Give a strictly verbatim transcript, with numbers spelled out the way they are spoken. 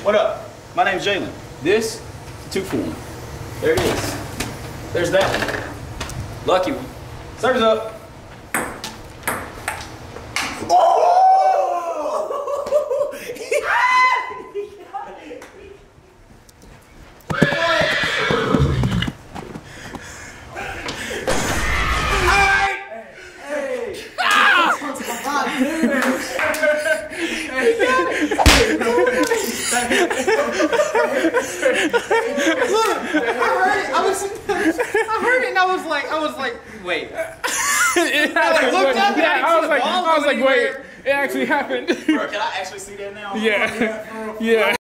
What up? My name's Jalen. This, two cool. There it is. There's that one. Lucky one. Serves up. Oh! Look, I heard it. I was, I heard it, and I was like, I was like, wait. It I like looked up, and yeah, I, I was like, I was like, wait, it actually happened. Bro, can I actually see that now? Yeah, yeah.